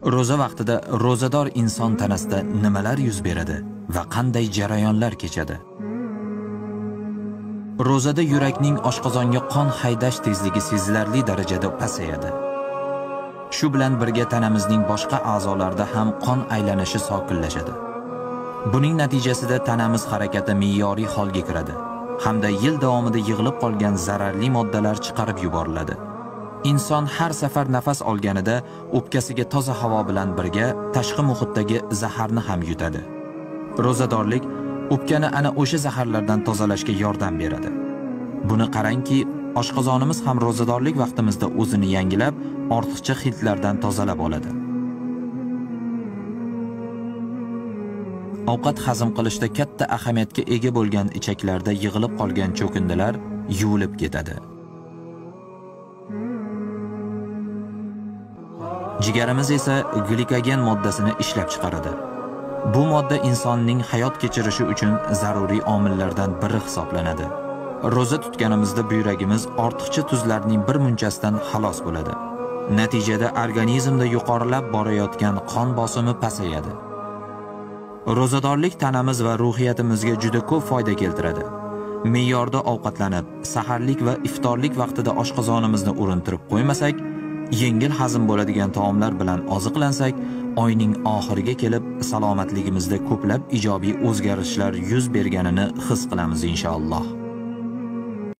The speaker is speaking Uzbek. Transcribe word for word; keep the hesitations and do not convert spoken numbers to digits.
Roza vaqtida rozador inson tanasida nimalar yuz beradi va qanday jarayonlar kechadi? Rozada yurakning oshqozonga qon haydash tezligi sezilarli darajada pasayadi. Shu bilan birga tanamizning boshqa a'zolarida ham qon aylanishi sokinlashadi. Buning natijasida tanamiz harakati me'yoriy holga kiradi hamda yil davomida yig'ilib qolgan zararli moddalar chiqarib yuboriladi. Inson har safar nafas olganida o'pkasiga toza havo bilan birga tashqi muhitdagi zaharni ham yutadi. Rozadorlik o'pkani ana o'sha zaharlardan tozalashga yordam beradi. Buni qarangki, oshqozonimiz ham rozadorlik vaqtimizda o'zini yangilab, ortiqcha hidlardan tozalab oladi. Ovqat hazm qilishda katta ahamiyatga ega bo'lgan ichaklarda yig'ilib qolgan cho'kindilar yuvilib ketadi. Jigarimiz esa glikogen moddasini ishlab chiqaradi. Bu modda insonning hayot kechirishi uchun zaruriy omillardan biri hisoblanadi. Roza tutganimizda buyragimiz ortiqcha tuzlarning bir munchasidan xalos bo'ladi. Natijada organizmda yuqorilab borayotgan qon bosimi pasayadi. Rozadorlik tanamiz va ruhiyatimizga juda ko'p foyda keltiradi. Me'yorda ovqatlanib, saharlik va iftorlik vaqtida oshqozonimizni urintirib qo'ymasak, yengil hazm bo'ladigan taomlar bilan oziqlansak, oyning oxiriga kelib salomatligimizda ko'plab ijobiy o'zgarishlar yuz berganini his qilamiz inshaalloh.